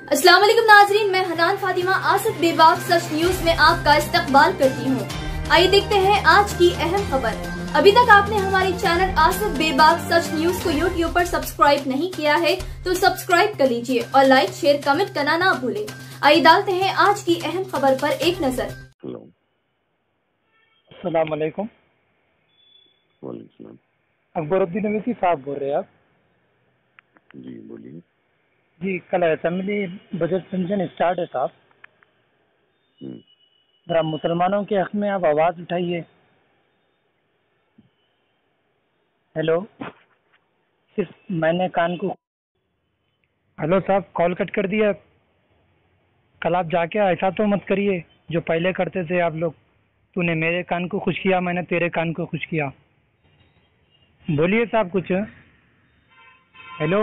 अस्सलाम वालेकुम नाजरीन, मैं हनान फातिमा आसिफ बेबाक सच न्यूज में आपका इस्तकबाल करती हूँ। आइए देखते हैं आज की अहम खबर। अभी तक आपने हमारे चैनल आसिफ बेबाक सच न्यूज को यूट्यूब पर सब्सक्राइब नहीं किया है तो सब्सक्राइब कर लीजिए और लाइक शेयर कमेंट करना ना भूले। आइए डालते हैं आज की अहम खबर पर एक नजर। अस्सलाम वालेकुम। अकबरुद्दीन अवैसी साहब बोल रहे हैं आप? जी बोलिए। जी, कल असेंबली बजट सेशन स्टार्ट है साहब। जरा मुसलमानों के हक में आप आवाज़ उठाइए। हेलो, सिर्फ मैंने कान को हेलो साहब, कॉल कट कर दिया। कल आप जाके ऐसा तो मत करिए जो पहले करते थे आप लोग। तूने मेरे कान को खुश किया, मैंने तेरे कान को खुश किया। बोलिए साहब कुछ। हेलो,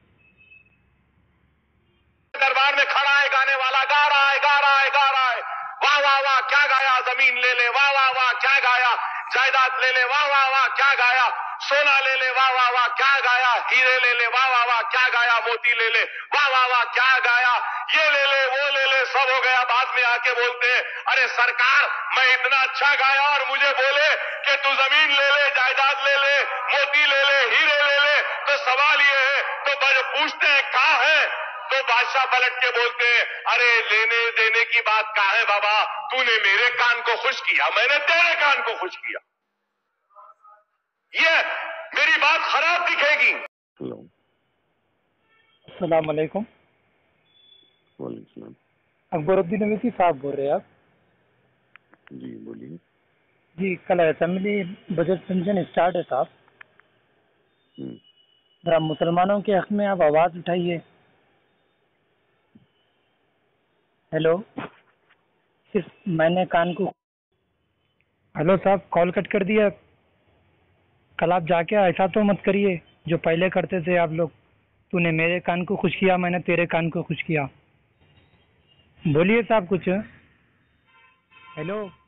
दरबार में खड़ा है गाने वाला, गा रहा है गा रहा है गा रहा है, वाह वाह वाह क्या गाया, जमीन ले ले, वाह वाह वाह क्या गाया, जायदाद ले ले, वाह वाह वाह क्या गाया, सोना ले ले, वाह वाह वाह क्या गाया, हीरे ले ले, वाह वाह वाह क्या गाया, मोती ले ले, वाह वाह वाह क्या गाया, ये ले ले वो ले ले, सब हो गया। बाद में आके बोलते हैं अरे सरकार मैं इतना अच्छा गाया और मुझे बोले कि तू जमीन ले ले, जायदाद ले ले, मोती ले ले, हीरे ले ले। तो सवाल ये है, तो पूछते हैं कहाँ है, तो बादशाह पलट के बोलते हैं अरे लेने देने की बात कहाँ है बाबा, तूने मेरे कान को खुश किया, मैंने तेरे कान को खुश किया। ये मेरी बात खराब दिखेगी। अस्सलाम वालेकुम। अकबरुद्दीन अवैसी साहब बोल रहे हैं आप? जी बोलिए। जी, कल असेंबली बजट सेशन स्टार्ट है साहब। जरा मुसलमानों के हक में आप आवाज़ उठाइए। हेलो, सिर्फ मैंने कान को हेलो साहब, कॉल कट कर दिया। कल आप जाके ऐसा तो मत करिए जो पहले करते थे आप लोग। तूने मेरे कान को खुश किया, मैंने तेरे कान को खुश किया। बोलिए साहब कुछ। हेलो।